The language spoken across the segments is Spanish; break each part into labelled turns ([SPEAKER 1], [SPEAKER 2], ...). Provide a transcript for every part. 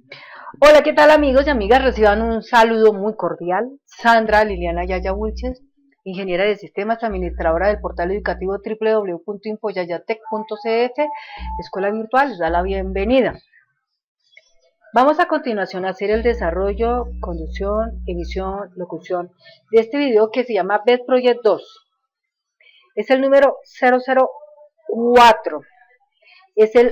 [SPEAKER 1] Hola, ¿qué tal amigos y amigas? Reciban un saludo muy cordial. Sandra Liliana Yaya Wilches, ingeniera de sistemas, administradora del portal educativo www.infoyayatec.cf, escuela virtual, les da la bienvenida. Vamos a continuación a hacer el desarrollo, conducción, emisión, locución de este video que se llama Best Project 2. Es el número 004. Es el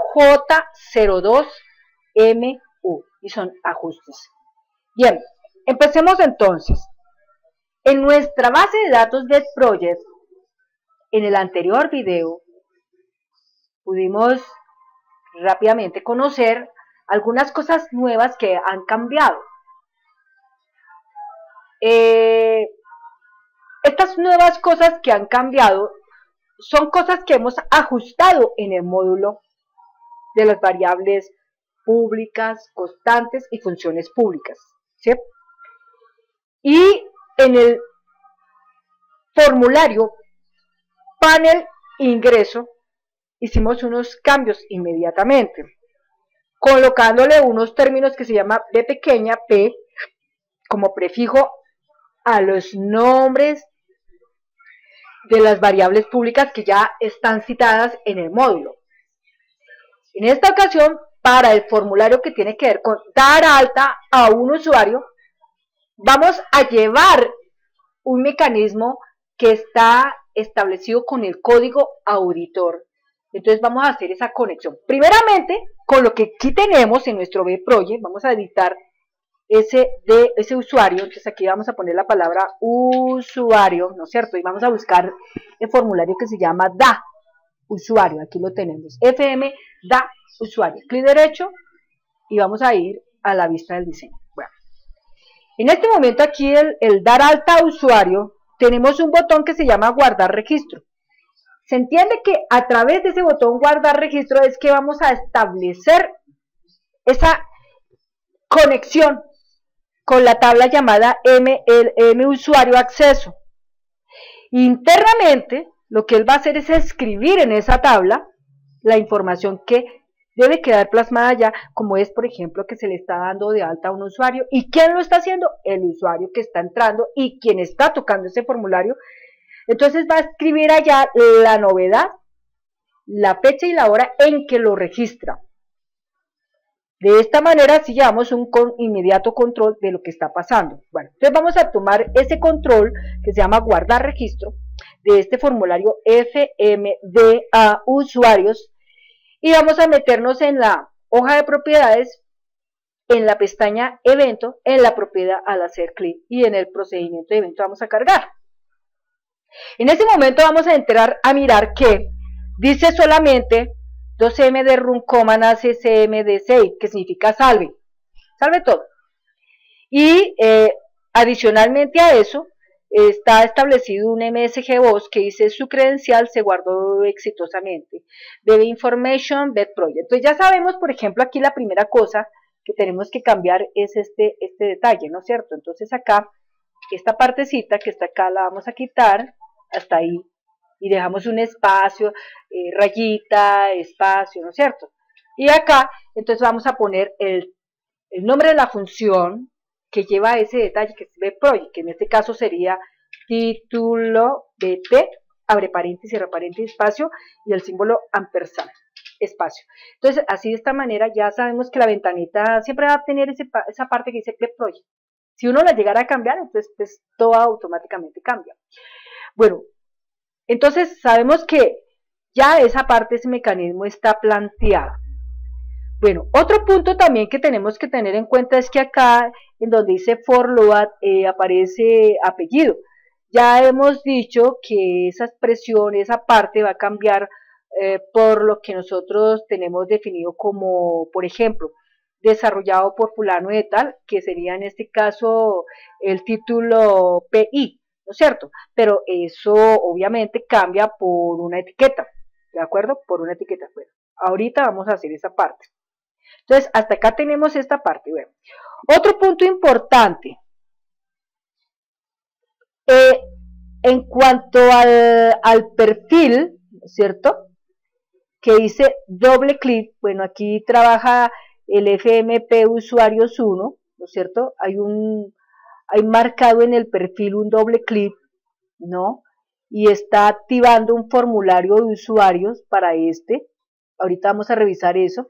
[SPEAKER 1] AJ02M y son ajustes. Bien, empecemos entonces. En nuestra base de datos Best Project, en el anterior video, pudimos rápidamente conocer algunas cosas nuevas que han cambiado. Estas nuevas cosas que han cambiado son cosas que hemos ajustado en el módulo de las variables públicas, constantes y funciones públicas, ¿sí? Y en el formulario panel ingreso hicimos unos cambios inmediatamente, colocándole unos términos que se llama B pequeña, P, como prefijo a los nombres de las variables públicas que ya están citadas en el módulo. En esta ocasión, para el formulario que tiene que ver con dar alta a un usuario, vamos a llevar un mecanismo que está establecido con el código auditor. Entonces vamos a hacer esa conexión. Primeramente, con lo que aquí tenemos en nuestro B-Project, vamos a editar ese usuario. Entonces aquí vamos a poner la palabra usuario, ¿no es cierto? Y vamos a buscar el formulario que se llama da usuario. Aquí lo tenemos. FM da usuario. Clic derecho y vamos a ir a la vista del diseño. Bueno, en este momento aquí el dar alta a usuario, tenemos un botón que se llama guardar registro. Se entiende que a través de ese botón guardar registro es que vamos a establecer esa conexión con la tabla llamada M usuario acceso. Internamente, lo que él va a hacer es escribir en esa tabla la información que debe quedar plasmada ya, como es, por ejemplo, que se le está dando de alta a un usuario. ¿Y quién lo está haciendo? El usuario que está entrando y quien está tocando ese formulario. Entonces va a escribir allá la novedad, la fecha y la hora en que lo registra. De esta manera sí llevamos un inmediato control de lo que está pasando. Bueno, entonces vamos a tomar ese control que se llama guardar registro de este formulario FMDA usuarios y vamos a meternos en la hoja de propiedades, en la pestaña evento, en la propiedad al hacer clic y en el procedimiento de evento vamos a cargar. En ese momento vamos a entrar a mirar que dice solamente 2M de run, nace CMD6, que significa salve todo. Y adicionalmente a eso, está establecido un MSG Voz que dice su credencial se guardó exitosamente. Debe information, bed project. Entonces ya sabemos, por ejemplo, aquí la primera cosa que tenemos que cambiar es este detalle, ¿no es cierto? Entonces acá, esta partecita que está acá la vamos a quitar, hasta ahí. Y dejamos un espacio, rayita, espacio, ¿no es cierto? Y acá, entonces vamos a poner el nombre de la función que lleva ese detalle, que es BProject, que en este caso sería título BP, abre paréntesis, cierra paréntesis, espacio, y el símbolo ampersand, espacio. Entonces, así de esta manera ya sabemos que la ventanita siempre va a tener esa parte que dice BProject. Si uno la llegara a cambiar, entonces pues, todo automáticamente cambia. Bueno, entonces sabemos que ya esa parte, ese mecanismo está planteado. Bueno, otro punto también que tenemos que tener en cuenta es que acá, en donde dice for load, aparece apellido. Ya hemos dicho que esa expresión, esa parte va a cambiar por lo que nosotros tenemos definido como, por ejemplo, desarrollado por fulano de tal, que sería en este caso el título PI. ¿No es cierto? Pero eso obviamente cambia por una etiqueta, ¿de acuerdo? Por una etiqueta. Bueno, ahorita vamos a hacer esa parte. Entonces, hasta acá tenemos esta parte. Bueno, otro punto importante, en cuanto al perfil, ¿no es cierto? Que dice doble clic, bueno, aquí trabaja el FMP usuarios 1, ¿no es cierto? Hay marcado en el perfil un doble clic, ¿no? Y está activando un formulario de usuarios para este. Ahorita vamos a revisar eso.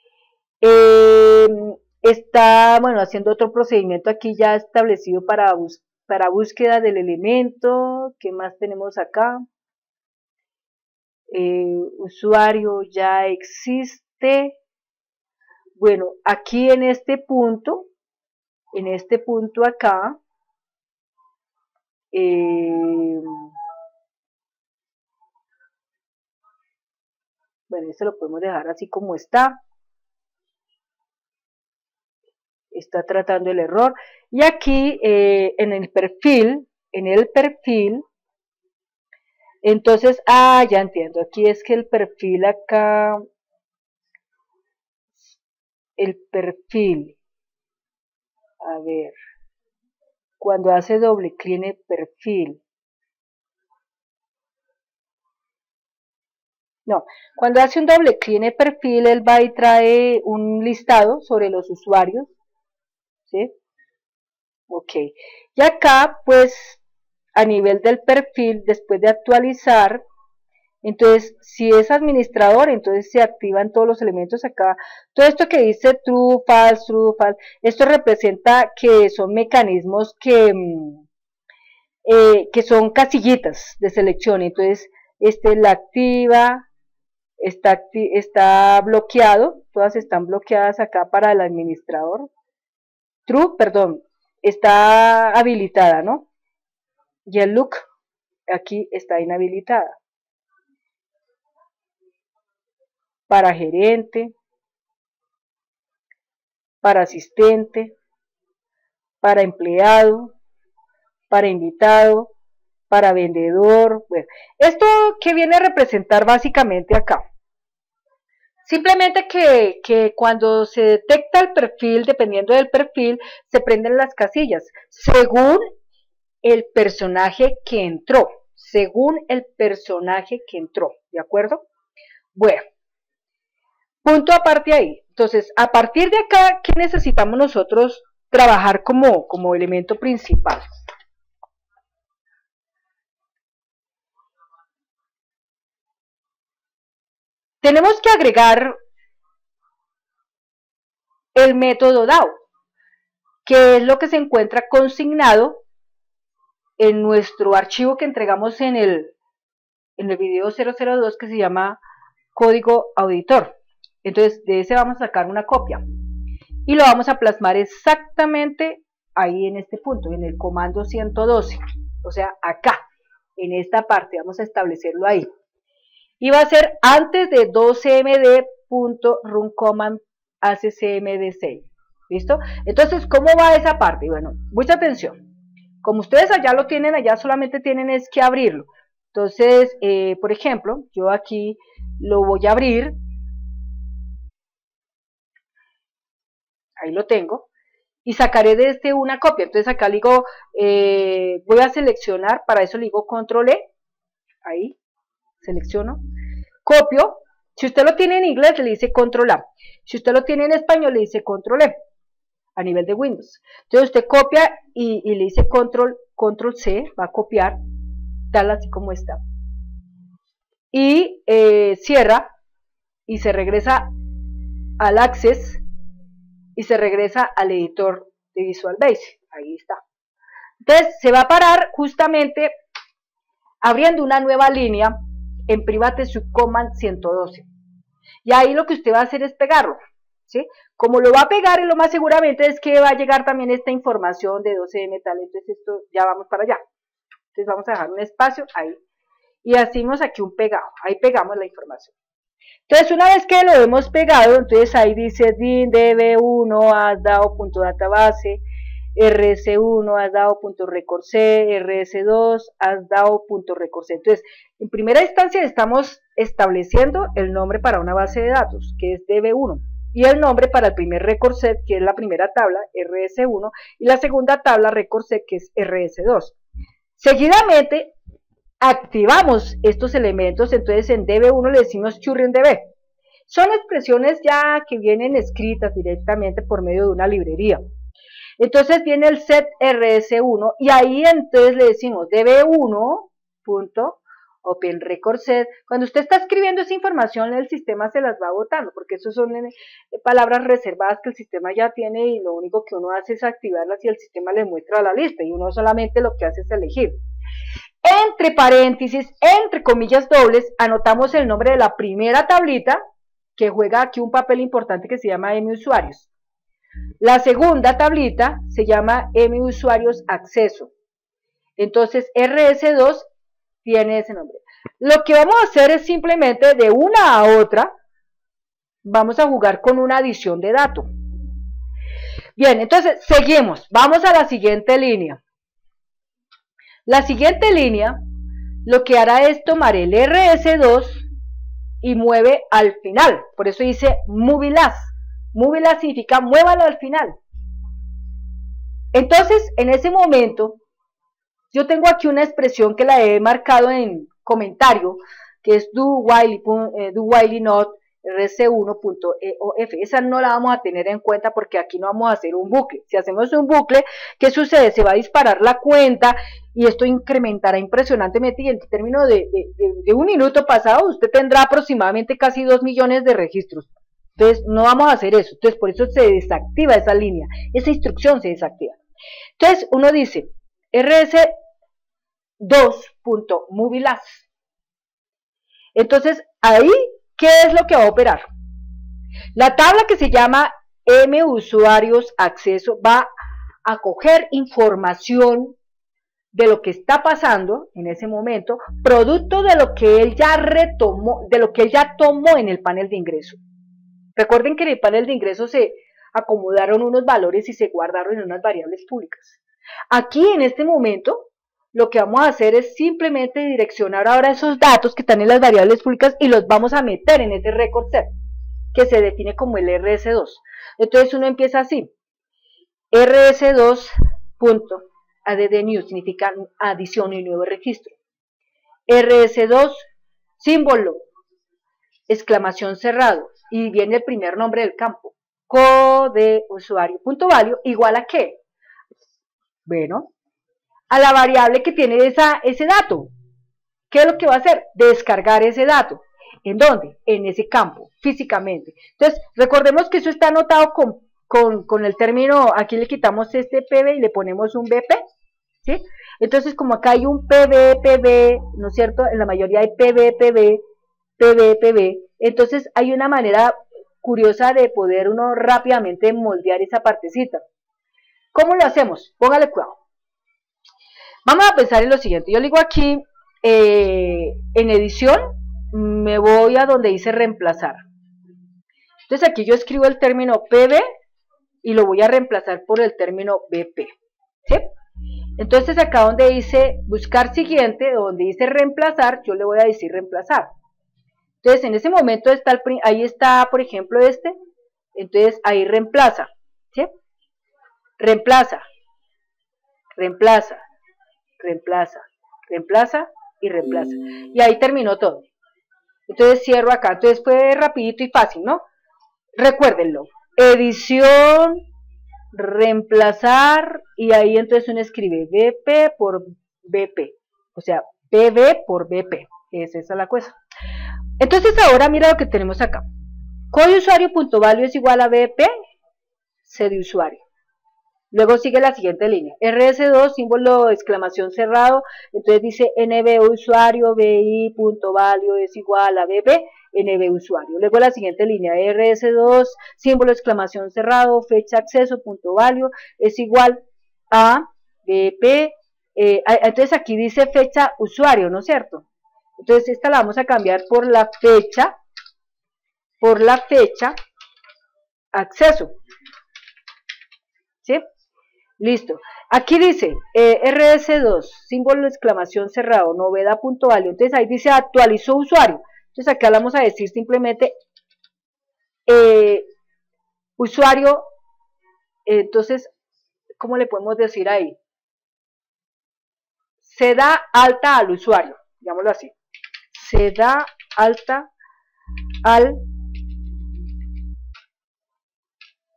[SPEAKER 1] Está, bueno, haciendo otro procedimiento aquí ya establecido para búsqueda del elemento. ¿Qué más tenemos acá? Usuario ya existe. Bueno, aquí en este punto acá, bueno, este lo podemos dejar así como está. Está tratando el error. Y aquí en el perfil, entonces, ya entiendo. Aquí es que el perfil acá, a ver, cuando hace doble clic en el perfil, no, cuando hace un doble clic en el perfil, él va y trae un listado sobre los usuarios, ¿sí? Ok, y acá, pues, a nivel del perfil, después de actualizar, entonces, si es administrador, entonces se activan todos los elementos acá. Todo esto que dice true, false, esto representa que son mecanismos que son casillitas de selección. Entonces, la activa, está bloqueado, todas están bloqueadas acá para el administrador. True, perdón, está habilitada, ¿no? Y el look aquí está inhabilitada. Para gerente, para asistente, para empleado, para invitado, para vendedor. Bueno, esto que viene a representar básicamente acá. Simplemente que cuando se detecta el perfil, dependiendo del perfil, se prenden las casillas, según el personaje que entró, ¿de acuerdo? Bueno, punto aparte ahí. Entonces, a partir de acá, ¿qué necesitamos nosotros trabajar como elemento principal? Tenemos que agregar el método DAO, que es lo que se encuentra consignado en nuestro archivo que entregamos en el video 002, que se llama código auditor. Entonces, de ese vamos a sacar una copia y lo vamos a plasmar exactamente ahí en este punto, en el comando 112, o sea, acá, en esta parte, vamos a establecerlo ahí. Y va a ser antes de 12md.runCommand accmd6. ¿Listo? Entonces, ¿cómo va esa parte? Bueno, mucha atención. Como ustedes allá lo tienen, allá solamente tienen es que abrirlo. Entonces, por ejemplo, yo aquí lo voy a abrir. Ahí lo tengo. Y sacaré de este una copia. Entonces acá le digo, voy a seleccionar, para eso le digo control E. Ahí, selecciono. Copio. Si usted lo tiene en inglés, le dice control A. Si usted lo tiene en español, le dice control E. A nivel de Windows. Entonces usted copia y le dice control C, va a copiar, tal así como está. Y cierra y se regresa al Access y se regresa al editor de Visual Basic. Ahí está. Entonces se va a parar justamente abriendo una nueva línea en Private Subcommand 112. Y ahí lo que usted va a hacer es pegarlo. ¿Sí? Como lo va a pegar, lo más seguramente es que va a llegar también esta información de 12M tal, entonces esto ya vamos para allá. Entonces vamos a dejar un espacio ahí y hacemos aquí un pegado, ahí pegamos la información. Entonces una vez que lo hemos pegado, entonces ahí dice din db1 has dado.database, rs1 has dado.recordc, rs2 has dado.recordc. Entonces, en primera instancia estamos estableciendo el nombre para una base de datos, que es db1. Y el nombre para el primer record set, que es la primera tabla, rs1, y la segunda tabla record set, que es rs2. Seguidamente, activamos estos elementos, entonces en db1 le decimos churrion db. Son expresiones ya que vienen escritas directamente por medio de una librería. Entonces viene el set rs1 y ahí entonces le decimos db1.openRecordSet. Cuando usted está escribiendo esa información, el sistema se las va botando, porque eso son palabras reservadas que el sistema ya tiene y lo único que uno hace es activarlas y el sistema le muestra la lista y uno solamente lo que hace es elegir. Entre paréntesis, entre comillas dobles, anotamos el nombre de la primera tablita que juega aquí un papel importante que se llama musuarios. La segunda tablita se llama musuarios acceso. Entonces RS2 tiene ese nombre. Lo que vamos a hacer es simplemente de una a otra, vamos a jugar con una adición de datos. Bien, entonces seguimos. Vamos a la siguiente línea. La siguiente línea lo que hará es tomar el RS2 y mueve al final. Por eso dice movilas. Movilas significa muévalo al final. Entonces, en ese momento, yo tengo aquí una expresión que la he marcado en comentario, que es do while not rc1.eof. Esa no la vamos a tener en cuenta porque aquí no vamos a hacer un bucle. Si hacemos un bucle, ¿qué sucede? Se va a disparar la cuenta y esto incrementará impresionantemente y en términos de un minuto pasado usted tendrá aproximadamente casi 2 millones de registros. Entonces no vamos a hacer eso, entonces por eso se desactiva esa línea, esa instrucción se desactiva. Entonces uno dice rs2.movilas. Entonces ahí, ¿qué es lo que va a operar? La tabla que se llama musuarios acceso va a coger información de lo que está pasando en ese momento, producto de lo que él ya retomó, de lo que él ya tomó en el panel de ingreso. Recuerden que en el panel de ingreso se acomodaron unos valores y se guardaron en unas variables públicas. Aquí en este momento lo que vamos a hacer es simplemente direccionar ahora esos datos que están en las variables públicas y los vamos a meter en ese record set que se define como el RS2. Entonces uno empieza así, RS2.addNew significa adición y nuevo registro, RS2 símbolo, exclamación cerrado, y viene el primer nombre del campo, codeusuario.value igual a ¿qué? Bueno, a la variable que tiene ese dato. ¿Qué es lo que va a hacer? Descargar ese dato. ¿En dónde? En ese campo, físicamente. Entonces, recordemos que eso está anotado con el término, aquí le quitamos este PB y le ponemos un BP, ¿sí? Entonces, como acá hay un PB, ¿no es cierto? En la mayoría hay PB, entonces hay una manera curiosa de poder uno rápidamente moldear esa partecita. ¿Cómo lo hacemos? Póngale cuidado. Vamos a pensar en lo siguiente. Yo le digo aquí, en edición, me voy a donde dice reemplazar. Entonces aquí yo escribo el término PB y lo voy a reemplazar por el término BP. ¿Sí? Entonces acá donde dice buscar siguiente, donde dice reemplazar, yo le voy a decir reemplazar. Entonces en ese momento está ahí está, por ejemplo, entonces ahí reemplaza, ¿sí? Reemplaza, reemplaza, reemplaza, reemplaza y reemplaza. Y ahí terminó todo. Entonces cierro acá. Entonces fue rapidito y fácil, ¿no? Recuérdenlo. Edición, reemplazar, y ahí entonces uno escribe BP por BP. O sea, PB por BP. Esa es la cosa. Entonces ahora mira lo que tenemos acá. Codeusuario.value es igual a BP, C de usuario. Luego sigue la siguiente línea. RS2, símbolo exclamación cerrado. Entonces dice nbusuario, bi.value es igual a BP, nbusuario. Luego la siguiente línea. RS2, símbolo exclamación cerrado, fecha acceso, punto value es igual a BP. Entonces aquí dice fecha usuario, ¿no es cierto? Entonces esta la vamos a cambiar por la fecha acceso. ¿Sí? Listo. Aquí dice RS2, símbolo de exclamación cerrado, novedad.value. Entonces ahí dice actualizó usuario. Entonces acá vamos a decir simplemente usuario. Entonces, ¿cómo le podemos decir ahí? Se da alta al usuario, digámoslo así. Se da alta al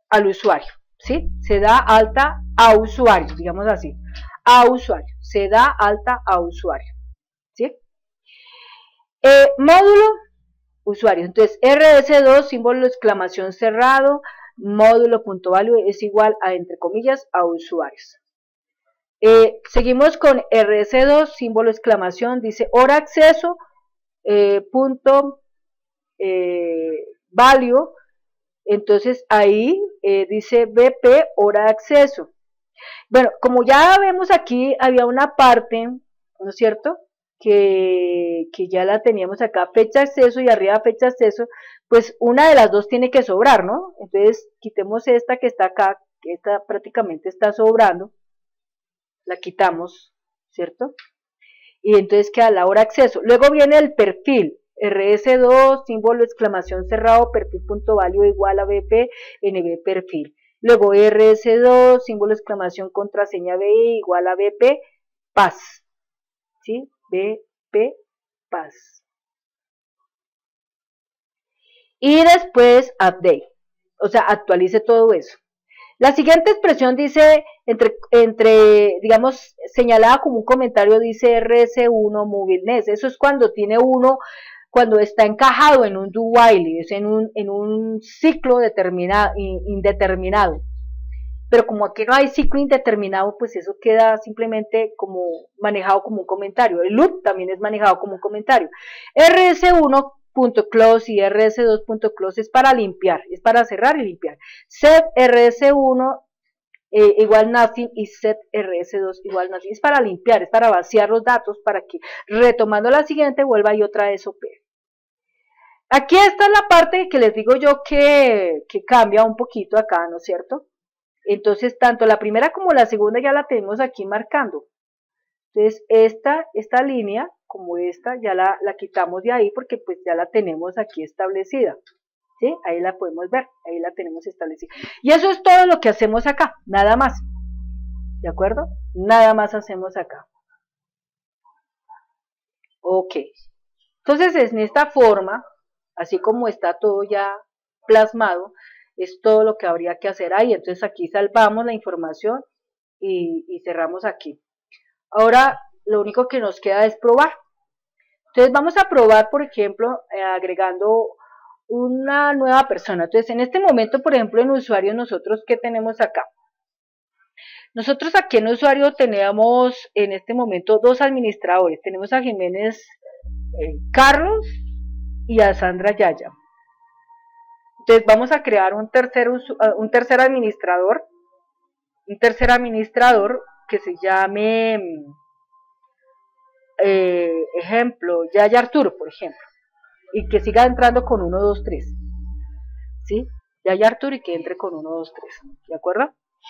[SPEAKER 1] al usuario, ¿sí? Se da alta a usuario, digamos así, a usuario, se da alta a usuario, ¿sí? Módulo, usuario, entonces RS2, símbolo de exclamación cerrado, módulo.value es igual a, entre comillas, a usuarios. Seguimos con RS2, símbolo de exclamación, dice hora acceso, punto value, entonces ahí dice BP hora de acceso. Bueno, como ya vemos aquí, había una parte, ¿no es cierto?, que ya la teníamos acá, fecha de acceso y arriba fecha de acceso, pues una de las dos tiene que sobrar, ¿no? Entonces quitemos esta que está acá, que esta prácticamente está sobrando, la quitamos, ¿cierto? Y entonces queda la hora de acceso. Luego viene el perfil, RS2, símbolo de exclamación cerrado, perfil.value igual a BP, NB perfil. Luego RS2, símbolo de exclamación contraseña BI igual a BP, paz. ¿Sí? BP, paz. Y después update. O sea, actualice todo eso. La siguiente expresión dice, digamos, señalada como un comentario, dice RS1 movilness. Eso es cuando tiene uno, cuando está encajado en un do while, es en un ciclo indeterminado. Pero como aquí no hay ciclo indeterminado, pues eso queda simplemente como manejado como un comentario. El loop también es manejado como un comentario. RS1.close y RS2.close es para limpiar, es para cerrar y limpiar. Set RS1 igual nothing y set RS2 igual nothing. Es para limpiar, es para vaciar los datos para que retomando la siguiente vuelva y otra vez opere. Aquí está la parte que les digo yo que cambia un poquito acá, ¿no es cierto? Entonces, tanto la primera como la segunda ya la tenemos aquí marcando. Entonces, esta línea, como esta, ya la quitamos de ahí porque pues ya la tenemos aquí establecida. ¿Sí? Ahí la podemos ver, ahí la tenemos establecida. Y eso es todo lo que hacemos acá, nada más. ¿De acuerdo? Nada más hacemos acá. Ok. Entonces, en esta forma, así como está todo ya plasmado, es todo lo que habría que hacer ahí. Entonces, aquí salvamos la información y cerramos aquí. Ahora, lo único que nos queda es probar. Entonces, vamos a probar, por ejemplo, agregando una nueva persona. Entonces, en este momento, por ejemplo, en usuario, nosotros, ¿qué tenemos acá? Nosotros aquí en usuario tenemos en este momento dos administradores. Tenemos a Jiménez Carlos y a Sandra Yaya. Entonces vamos a crear un tercer administrador que se llame, ejemplo, Yaya Arturo, por ejemplo, y que siga entrando con 1, 2, 3. ¿Sí? Yaya Arturo y que entre con 1, 2, 3. ¿De acuerdo?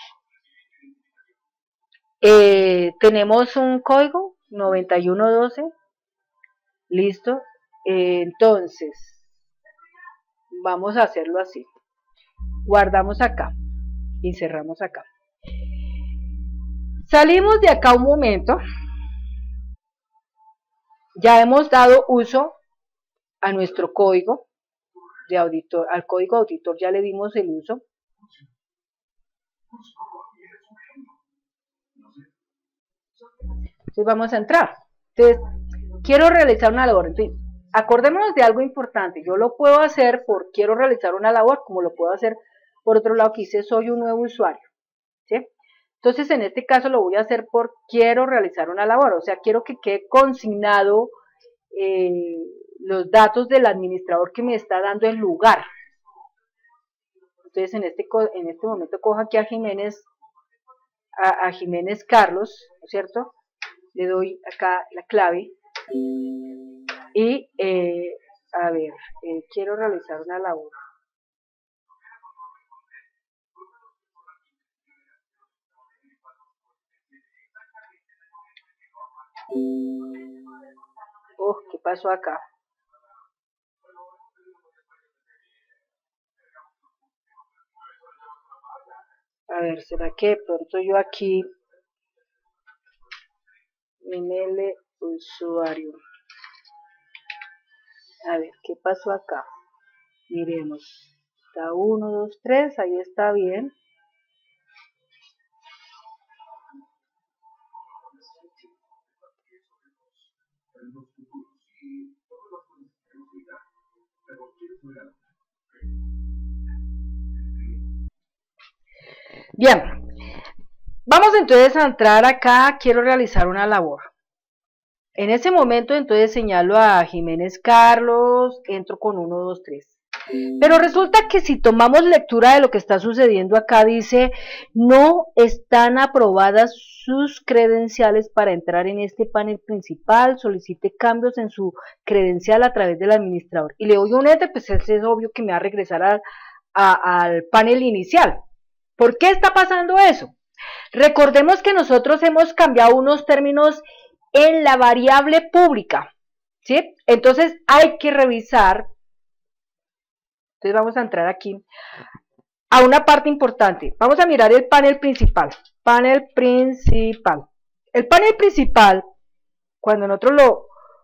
[SPEAKER 1] Tenemos un código 9112. Listo. Entonces, vamos a hacerlo así. Guardamos acá y cerramos acá. Salimos de acá un momento. Ya hemos dado uso a nuestro código de auditor, al código auditor ya le dimos el uso. Entonces vamos a entrar. Entonces, quiero realizar una labor. Entonces, acordémonos de algo importante. Yo lo puedo hacer por quiero realizar una labor, como lo puedo hacer por otro lado que dice soy un nuevo usuario. ¿Sí? Entonces, en este caso lo voy a hacer por quiero realizar una labor. O sea, quiero que quede consignado los datos del administrador que me está dando el lugar. Entonces, en este momento cojo aquí a Jiménez, a Jiménez Carlos, ¿no es cierto? Le doy acá la clave y, a ver, quiero realizar una labor. ¿Qué pasó acá? A ver, ¿será que de pronto yo aquí email usuario? A ver, ¿qué pasó acá? Miremos. está 1, 2, 3, ahí está bien. Bien, vamos entonces a entrar acá, quiero realizar una labor. En ese momento entonces señalo a Jiménez Carlos, entro con 1, 2, 3. Pero resulta que si tomamos lectura de lo que está sucediendo acá, dice, no están aprobadas sus credenciales para entrar en este panel principal, solicite cambios en su credencial a través del administrador. Y le doy un enter, pues es obvio que me va a regresar al panel inicial. ¿Por qué está pasando eso? Recordemos que nosotros hemos cambiado unos términos en la variable pública, ¿sí? Entonces hay que revisar. Entonces vamos a entrar aquí a una parte importante. Vamos a mirar el panel principal. Panel principal. El panel principal, cuando nosotros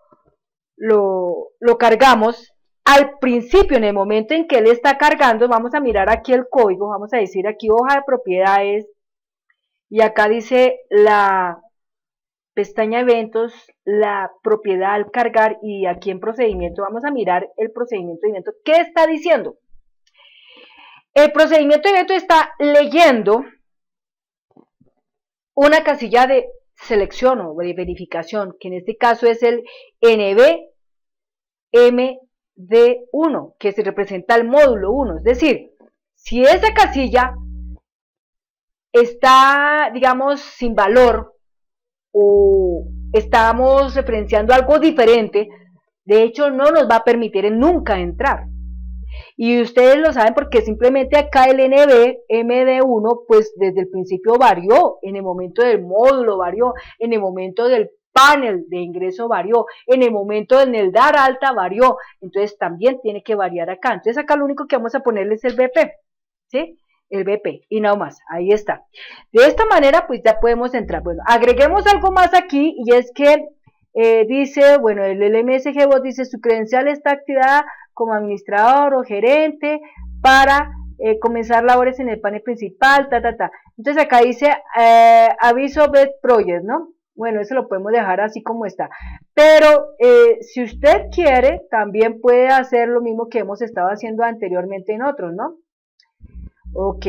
[SPEAKER 1] lo cargamos, al principio, en el momento en que él está cargando, vamos a mirar aquí el código, vamos a decir aquí hoja de propiedades, y acá dice la pestaña eventos, la propiedad al cargar, y aquí en procedimiento vamos a mirar el procedimiento de evento. ¿Qué está diciendo? El procedimiento de evento está leyendo una casilla de selección o de verificación, que en este caso es el NBMD1, que se representa el módulo 1, es decir, si esa casilla está, digamos, sin valor o estamos referenciando algo diferente, de hecho no nos va a permitir nunca entrar. Y ustedes lo saben porque simplemente acá el NBMD1 pues desde el principio varió, en el momento del módulo varió, en el momento del panel de ingreso varió, en el momento del dar alta varió, entonces también tiene que variar acá. Entonces acá lo único que vamos a ponerle es el BP, ¿sí? El BP y nada más, ahí está. De esta manera pues ya podemos entrar. Bueno, agreguemos algo más aquí y es que dice, bueno, el LMSG bot dice su credencial está activada como administrador o gerente para comenzar labores en el panel principal, Entonces acá dice aviso bed project, ¿no? Bueno, eso lo podemos dejar así como está. Pero si usted quiere, también puede hacer lo mismo que hemos estado haciendo anteriormente en otros, ¿no? Ok.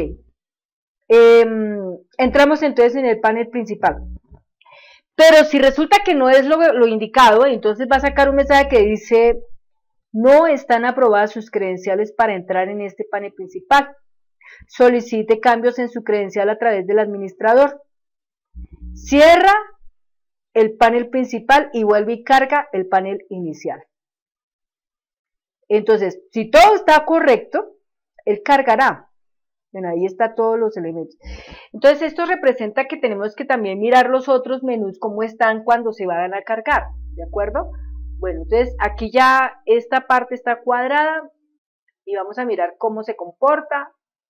[SPEAKER 1] Entramos entonces en el panel principal. Pero si resulta que no es lo indicado, entonces va a sacar un mensaje que dice no están aprobadas sus credenciales para entrar en este panel principal. Solicite cambios en su credencial a través del administrador. Cierra el panel principal y vuelve y carga el panel inicial. Entonces, si todo está correcto, él cargará. Bueno, ahí está todos los elementos. Entonces, esto representa que tenemos que también mirar los otros menús, cómo están cuando se van a cargar, ¿de acuerdo? Bueno, entonces aquí ya esta parte está cuadrada y vamos a mirar cómo se comporta.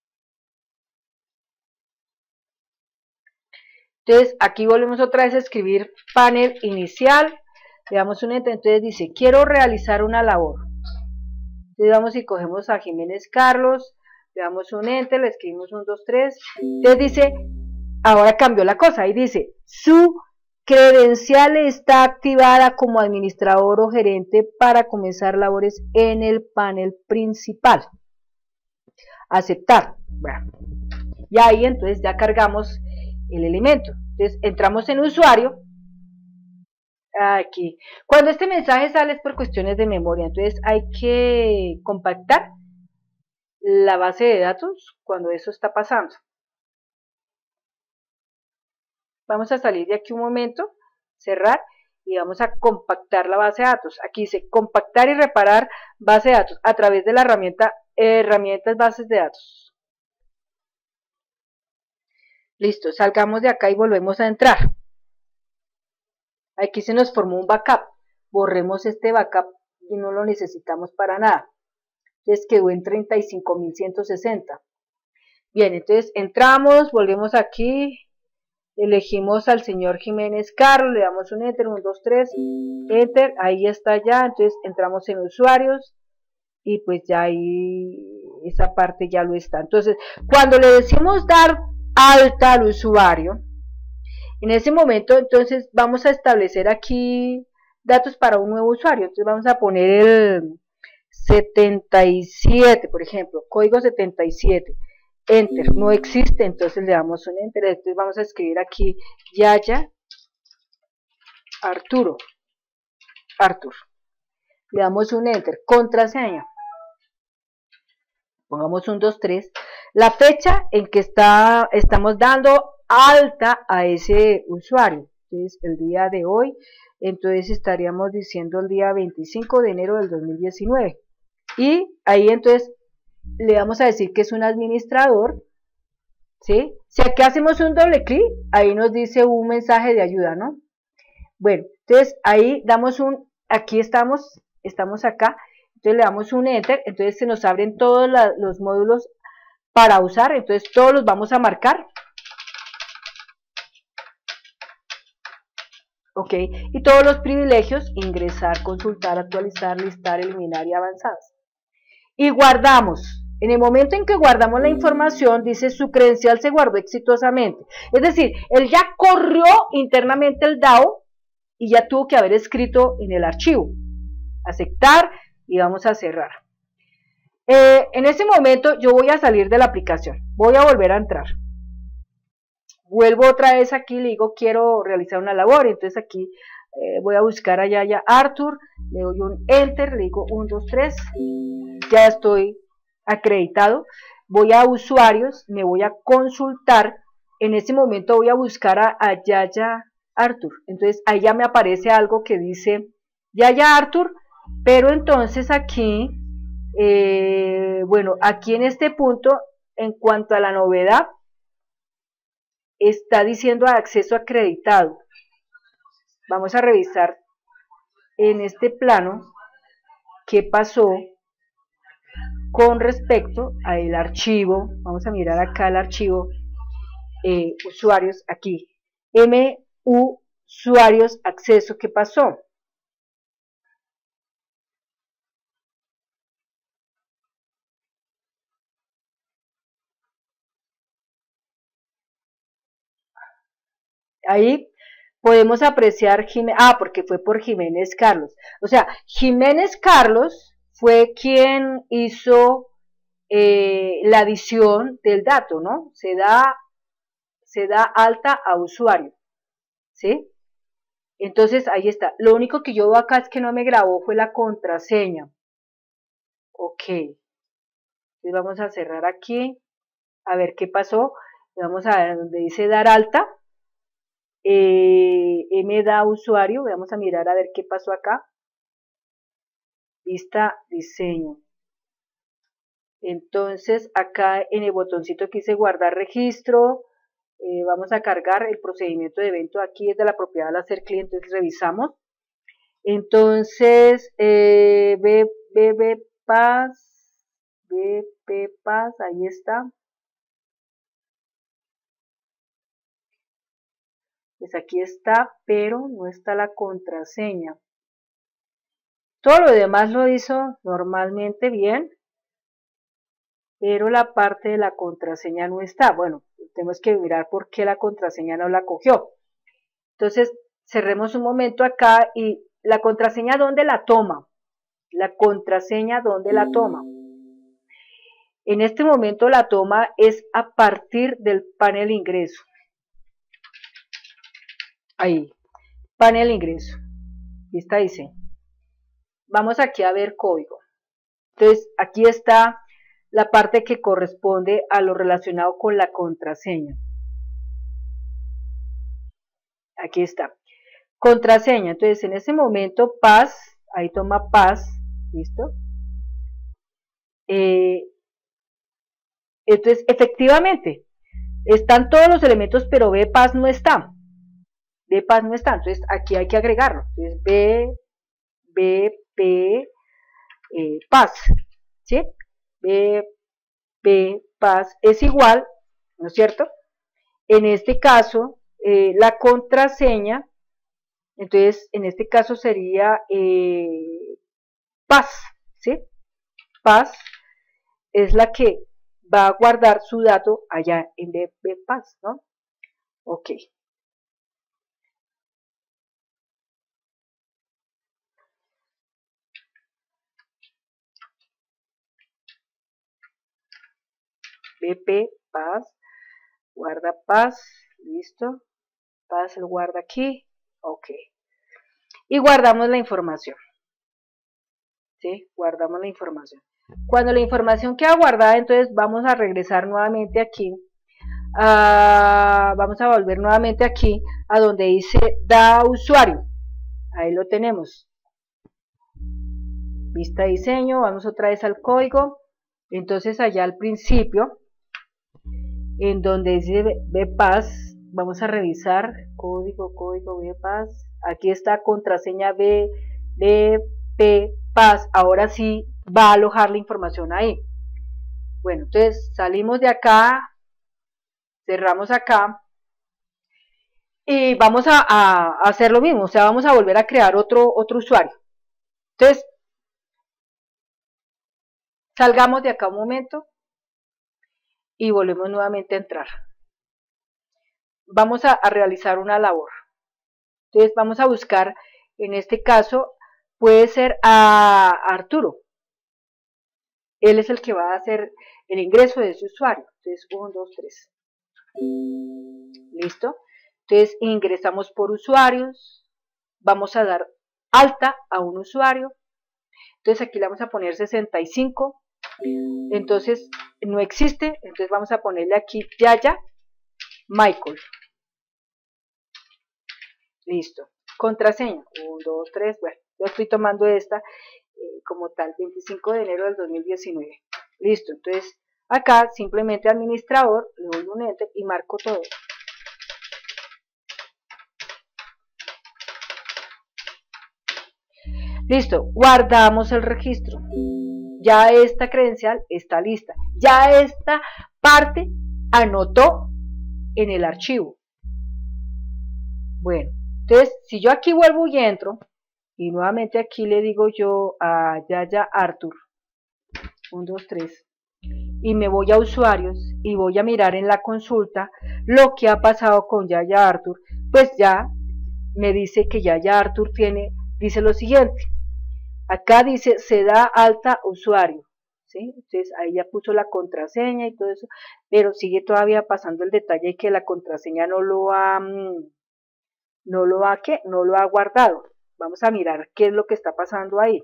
[SPEAKER 1] Entonces aquí volvemos otra vez a escribir panel inicial, le damos un enter, entonces dice quiero realizar una labor. Entonces vamos y cogemos a Jiménez Carlos, le damos un enter, le escribimos 1, 2, 3, entonces dice, ahora cambió la cosa, y dice su credencial está activada como administrador o gerente para comenzar labores en el panel principal. Aceptar. Bueno, y ahí entonces ya cargamos el elemento. Entonces entramos en usuario. Aquí. Cuando este mensaje sale es por cuestiones de memoria. Entonces hay que compactar la base de datos cuando eso está pasando. Vamos a salir de aquí un momento, cerrar y vamos a compactar la base de datos. Aquí dice compactar y reparar base de datos a través de la herramienta herramientas bases de datos. Listo, salgamos de acá y volvemos a entrar. Aquí se nos formó un backup. Borremos este backup y no lo necesitamos para nada. Entonces quedó en 35.160. Bien, entonces entramos, volvemos aquí. Elegimos al señor Jiménez Carlos, le damos un enter, 1, 2, 3, enter, ahí está ya, entonces entramos en usuarios y pues ya ahí esa parte ya lo está. Entonces, cuando le decimos dar alta al usuario, en ese momento, entonces, vamos a establecer aquí datos para un nuevo usuario. Entonces, vamos a poner el 77, por ejemplo, código 77. Enter, no existe, entonces le damos un enter. Entonces, vamos a escribir aquí Yaya Arturo. Le damos un enter. Contraseña. Pongamos un 2, 3. La fecha en que estamos dando alta a ese usuario. Entonces, el día de hoy, entonces estaríamos diciendo el día 25 de enero del 2019. Y ahí entonces le vamos a decir que es un administrador, ¿sí? Si aquí hacemos un doble clic, ahí nos dice un mensaje de ayuda, ¿no? Bueno, entonces ahí damos aquí estamos acá, entonces le damos un enter, entonces se nos abren todos los módulos para usar, entonces todos los vamos a marcar. Ok, y todos los privilegios, ingresar, consultar, actualizar, listar, eliminar y avanzadas. Y guardamos. En el momento en que guardamos la información, dice su credencial se guardó exitosamente. Es decir, él ya corrió internamente el DAO y ya tuvo que haber escrito en el archivo. Aceptar y vamos a cerrar. En ese momento yo voy a salir de la aplicación. Voy a volver a entrar. Vuelvo otra vez aquí, le digo quiero realizar una labor, entonces aquí voy a buscar a Yaya Artur, le doy un enter, le digo 1, 2, 3, ya estoy acreditado, voy a usuarios, me voy a consultar, en ese momento voy a buscar a Yaya Artur, entonces ahí ya me aparece algo que dice Yaya Artur, pero entonces aquí, bueno, aquí en este punto, en cuanto a la novedad, está diciendo acceso acreditado. Vamos a revisar en este plano qué pasó con respecto al archivo. Vamos a mirar acá el archivo usuarios aquí. usuarios acceso, ¿qué pasó? Ahí podemos apreciar, porque fue por Jiménez Carlos. O sea, Jiménez Carlos fue quien hizo la adición del dato, ¿no? Se da alta a usuario, ¿sí? Entonces, ahí está. Lo único que yo veo acá es que no me grabó fue la contraseña. Ok. Entonces vamos a cerrar aquí, a ver qué pasó. Vamos a ver donde dice dar alta. Me da usuario, vamos a mirar a ver qué pasó acá. Vista diseño. Entonces acá en el botoncito que dice guardar registro, vamos a cargar el procedimiento de evento. Aquí es de la propiedad al hacer cliente, entonces revisamos. Entonces BP Paz, ahí está. Pues aquí está, pero no está la contraseña. Todo lo demás lo hizo normalmente bien, pero la parte de la contraseña no está. Bueno, tenemos que mirar por qué la contraseña no la cogió. Entonces, cerremos un momento acá y la contraseña, ¿dónde la toma? La contraseña, ¿dónde la toma? En este momento la toma es a partir del panel ingreso. Ahí, panel ingreso. Lista diseño. Vamos aquí a ver código. Entonces, aquí está la parte que corresponde a lo relacionado con la contraseña. Aquí está. Contraseña. Entonces, en ese momento, Paz, ahí toma Paz, ¿listo? Entonces, efectivamente, están todos los elementos, pero B Paz no está. B Paz no está. Entonces, aquí hay que agregarlo. Entonces, P, Paz, ¿sí? Paz es igual, ¿no es cierto? En este caso, la contraseña, entonces, en este caso sería Paz, ¿sí? Paz, es la que va a guardar su dato allá en BPass, ¿no? Ok. BPass, guarda pass, listo. Pass el guarda aquí, ok. Y guardamos la información. ¿Sí? Guardamos la información. Cuando la información queda guardada, entonces vamos a regresar nuevamente aquí. Vamos a volver nuevamente aquí a donde dice da usuario. Ahí lo tenemos. Vista diseño, vamos otra vez al código. Entonces allá al principio, en donde dice BPass, vamos a revisar código BPass. Aquí está contraseña BPass. Ahora sí va a alojar la información ahí. Bueno, entonces salimos de acá, cerramos acá y vamos a hacer lo mismo, o sea, vamos a volver a crear otro usuario. Entonces, salgamos de acá un momento y volvemos nuevamente a entrar. Vamos a realizar una labor. Entonces, vamos a buscar, en este caso, puede ser a Arturo. Él es el que va a hacer el ingreso de ese usuario. Entonces, 1, 2, 3. ¿Listo? Entonces, ingresamos por usuarios. Vamos a dar alta a un usuario. Entonces, aquí le vamos a poner 65. Entonces, no existe. Entonces, vamos a ponerle aquí Yaya Michael. Listo. Contraseña. 1, 2, 3. Bueno, yo estoy tomando esta como tal, 25 de enero del 2019. Listo. Entonces, acá simplemente administrador, le doy un enter y marco todo. Listo. Guardamos el registro. Ya esta credencial está lista. Ya esta parte anotó en el archivo. Bueno, entonces, si yo aquí vuelvo y entro, y nuevamente aquí le digo yo a Yaya Arthur, 1, 2, 3, y me voy a usuarios y voy a mirar en la consulta lo que ha pasado con Yaya Arthur, pues ya me dice que Yaya Arthur dice lo siguiente, acá dice se da alta usuario, ¿sí? Entonces ahí ya puso la contraseña y todo eso, pero sigue todavía pasando el detalle de que la contraseña no lo ha guardado. Vamos a mirar qué es lo que está pasando ahí.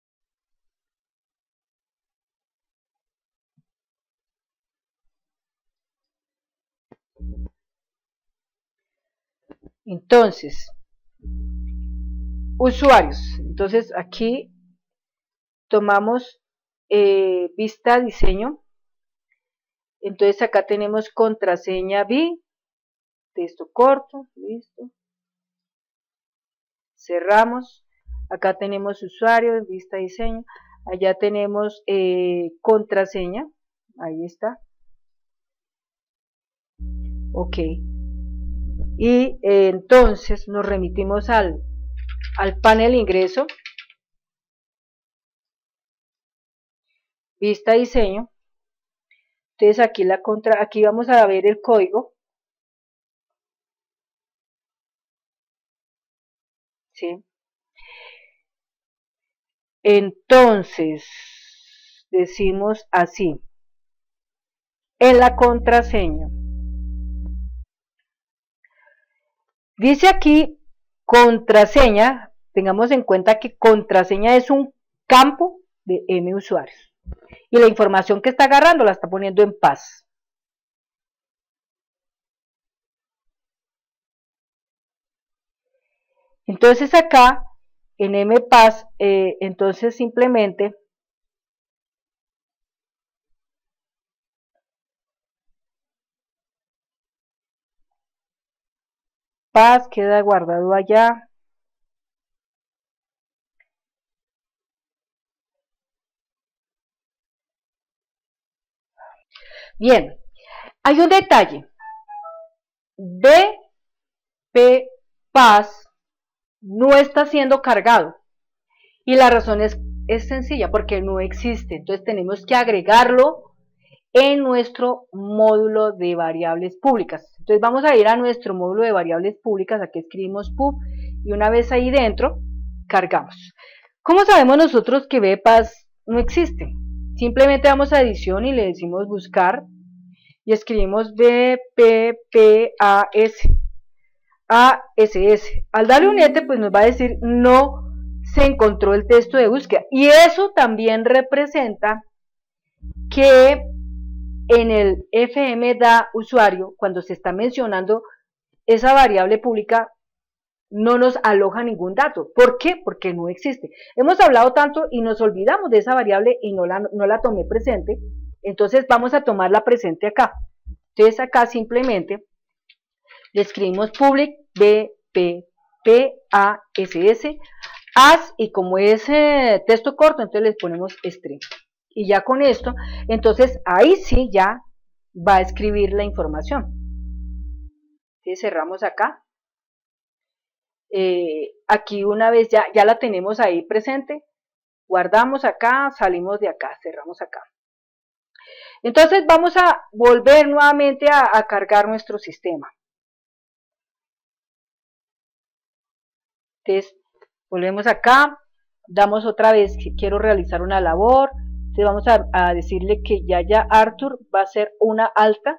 [SPEAKER 1] Entonces, usuarios. Entonces aquí tomamos vista diseño. Entonces acá tenemos contraseña B, texto corto, listo. Cerramos. Acá tenemos usuario, vista diseño. Allá tenemos contraseña. Ahí está. Ok. Y entonces nos remitimos al panel ingreso. Vista diseño. Entonces aquí vamos a ver el código. ¿Sí? Entonces, decimos así, en la contraseña. Dice aquí contraseña, tengamos en cuenta que contraseña es un campo de M usuarios. Y la información que está agarrando la está poniendo en paz. Entonces acá, en MPass, entonces simplemente paz queda guardado allá. Bien, hay un detalle. BPass no está siendo cargado. Y la razón es es sencilla porque no existe, entonces tenemos que agregarlo en nuestro módulo de variables públicas. Entonces vamos a ir a nuestro módulo de variables públicas, aquí escribimos pub y una vez ahí dentro cargamos. ¿Cómo sabemos nosotros que VPAS no existe? Simplemente vamos a edición y le decimos buscar y escribimos VPPAS. Al darle un enter pues nos va a decir no se encontró el texto de búsqueda y eso también representa que en el fmda usuario, cuando se está mencionando esa variable pública, no nos aloja ningún dato. ¿Por qué? Porque no existe. Hemos hablado tanto y nos olvidamos de esa variable y no la tomé presente, entonces vamos a tomarla presente acá. Entonces acá simplemente le escribimos public bppass as y como es texto corto, entonces les ponemos string. Y ya con esto, entonces ahí sí ya va a escribir la información. Entonces cerramos acá. Aquí una vez ya la tenemos ahí presente, guardamos acá, salimos de acá, cerramos acá. Entonces vamos a volver nuevamente a cargar nuestro sistema. Entonces volvemos acá, damos otra vez que quiero realizar una labor. Entonces vamos a decirle que ya Arthur va a ser una alta.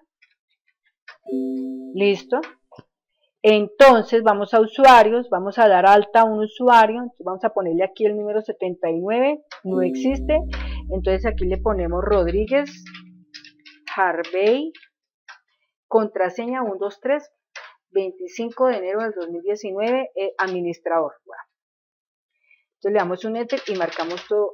[SPEAKER 1] Listo. Entonces vamos a usuarios, vamos a dar alta a un usuario. Entonces vamos a ponerle aquí el número 79, no existe. Entonces aquí le ponemos Rodríguez Harvey, contraseña 123, 25 de enero del 2019, administrador. Bueno. Entonces le damos un enter y marcamos todo.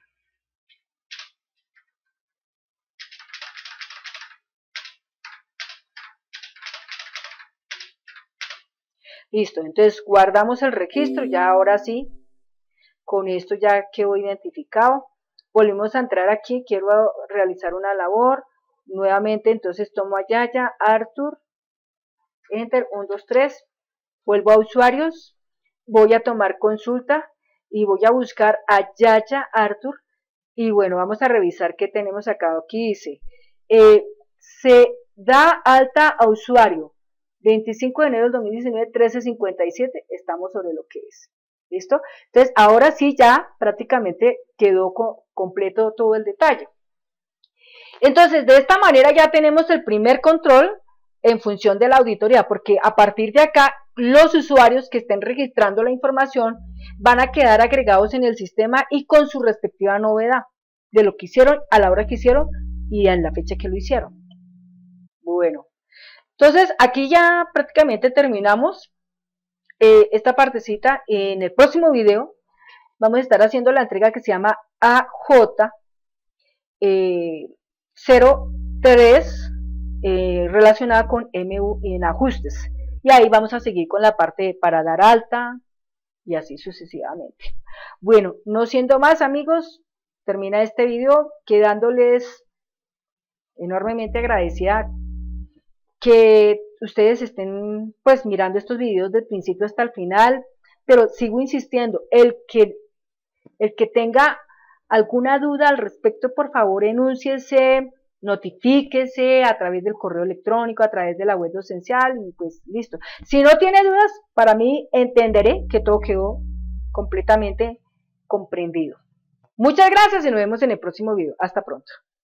[SPEAKER 1] Listo, entonces guardamos el registro, ya ahora sí, con esto ya quedó identificado. Volvemos a entrar aquí, quiero realizar una labor, nuevamente entonces tomo a Yaya, Arthur, enter, 1, 2, 3, vuelvo a usuarios, voy a tomar consulta y voy a buscar a Yaya, Arthur, y bueno, vamos a revisar qué tenemos acá. Aquí dice, se da alta a usuario, 25 de enero del 2019, 13:57, estamos sobre lo que es. ¿Listo? Entonces, ahora sí ya prácticamente quedó completo todo el detalle. Entonces, de esta manera ya tenemos el primer control en función de la auditoría, porque a partir de acá, los usuarios que estén registrando la información van a quedar agregados en el sistema y con su respectiva novedad de lo que hicieron, a la hora que hicieron y en la fecha que lo hicieron. Bueno. Entonces, aquí ya prácticamente terminamos esta partecita. En el próximo video vamos a estar haciendo la entrega que se llama AJ03 relacionada con MU en ajustes. Y ahí vamos a seguir con la parte para dar alta y así sucesivamente. Bueno, no siendo más, amigos, termina este video quedándoles enormemente agradecida que ustedes estén pues mirando estos videos del principio hasta el final, pero sigo insistiendo, el que tenga alguna duda al respecto, por favor enúnciese, notifíquese a través del correo electrónico, a través de la web docencial y pues listo. Si no tiene dudas, para mí entenderé que todo quedó completamente comprendido. Muchas gracias y nos vemos en el próximo video. Hasta pronto.